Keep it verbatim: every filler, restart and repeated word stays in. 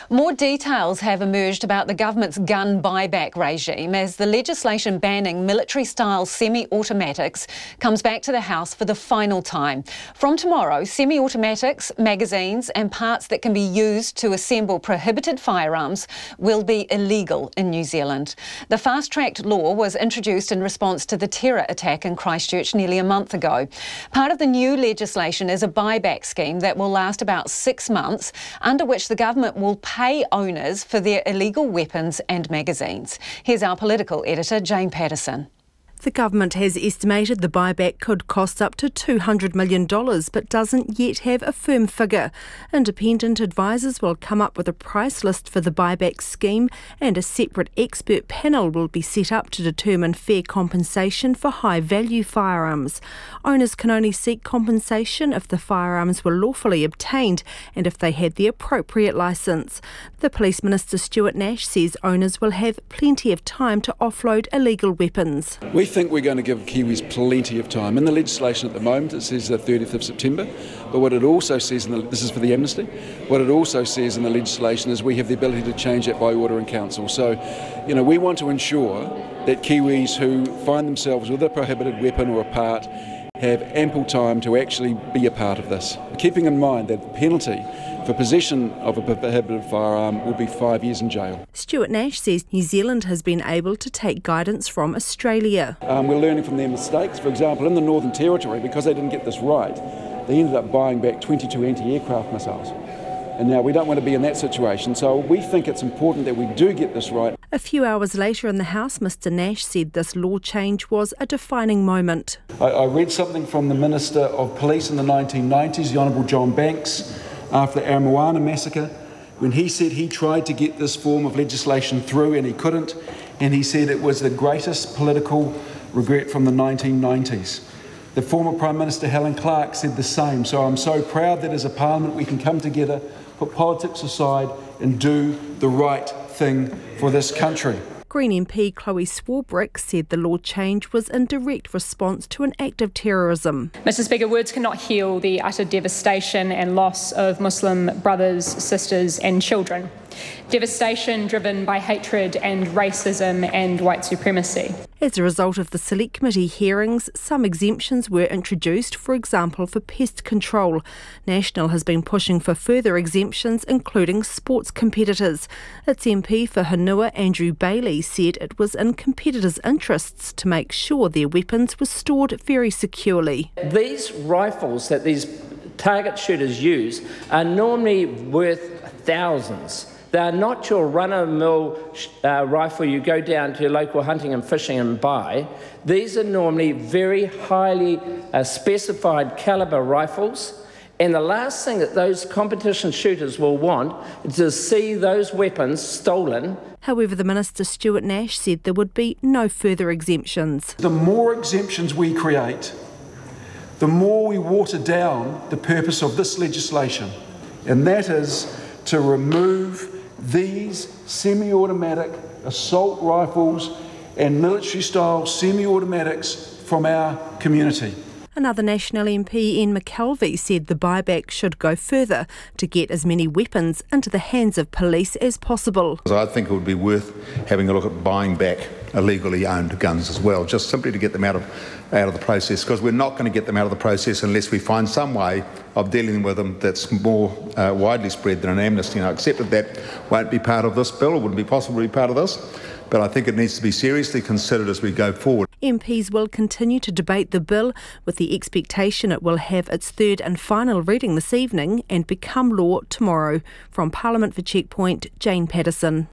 More details have emerged about the government's gun buyback regime as the legislation banning military-style semi-automatics comes back to the House for the final time. From tomorrow, semi-automatics, magazines and parts that can be used to assemble prohibited firearms will be illegal in New Zealand. The fast-tracked law was introduced in response to the terror attack in Christchurch nearly a month ago. Part of the new legislation is a buyback scheme that will last about six months, under which the government will pay pay owners for their illegal weapons and magazines. Here's our political editor, Jane Patterson. The government has estimated the buyback could cost up to two hundred million dollars but doesn't yet have a firm figure. Independent advisers will come up with a price list for the buyback scheme, and a separate expert panel will be set up to determine fair compensation for high-value firearms. Owners can only seek compensation if the firearms were lawfully obtained and if they had the appropriate licence. The Police Minister Stuart Nash says owners will have plenty of time to offload illegal weapons. We think we're going to give Kiwis plenty of time. In the legislation at the moment it says the thirtieth of September, but what it also says, in the, this is for the amnesty, what it also says in the legislation is we have the ability to change that by order in council. So, you know, we want to ensure that Kiwis who find themselves with a prohibited weapon or a part have ample time to actually be a part of this. Keeping in mind that the penalty for possession of a prohibited firearm will be five years in jail. Stuart Nash says New Zealand has been able to take guidance from Australia. Um, we're learning from their mistakes. For example, in the Northern Territory, because they didn't get this right, they ended up buying back twenty-two anti-aircraft missiles. And now we don't want to be in that situation, so we think it's important that we do get this right. A few hours later in the House, Mr Nash said this law change was a defining moment. I, I read something from the Minister of Police in the nineteen nineties, the Honourable John Banks, after the Aramoana massacre, when he said he tried to get this form of legislation through and he couldn't, and he said it was the greatest political regret from the nineteen nineties. The former Prime Minister Helen Clark said the same, so I'm so proud that as a Parliament we can come together, put politics aside and do the right thing for this country. Green M P Chloe Swarbrick said the law change was in direct response to an act of terrorism. Mister Speaker, words cannot heal the utter devastation and loss of Muslim brothers, sisters and children. Devastation driven by hatred and racism and white supremacy. As a result of the Select Committee hearings, some exemptions were introduced, for example for pest control. National has been pushing for further exemptions, including sports competitors. Its M P for Hanua, Andrew Bailey, said it was in competitors' interests to make sure their weapons were stored very securely. These rifles that these target shooters use are normally worth thousands. They are not your run-of-the-mill uh, rifle you go down to your local hunting and fishing and buy. These are normally very highly uh, specified caliber rifles, and the last thing that those competition shooters will want is to see those weapons stolen. However, the Minister Stuart Nash said there would be no further exemptions. The more exemptions we create, the more we water down the purpose of this legislation, and that is to remove these semi-automatic assault rifles and military-style semi-automatics from our community. Another National M P, Ian McKelvey, said the buyback should go further to get as many weapons into the hands of police as possible. I think it would be worth having a look at buying back illegally owned guns as well, just simply to get them out of out of the process, because we're not going to get them out of the process unless we find some way of dealing with them that's more uh, widely spread than an amnesty. And I accept that that won't be part of this bill, it wouldn't be possible to be part of this, but I think it needs to be seriously considered as we go forward. M Ps will continue to debate the bill with the expectation it will have its third and final reading this evening and become law tomorrow. From Parliament for Checkpoint, Jane Patterson.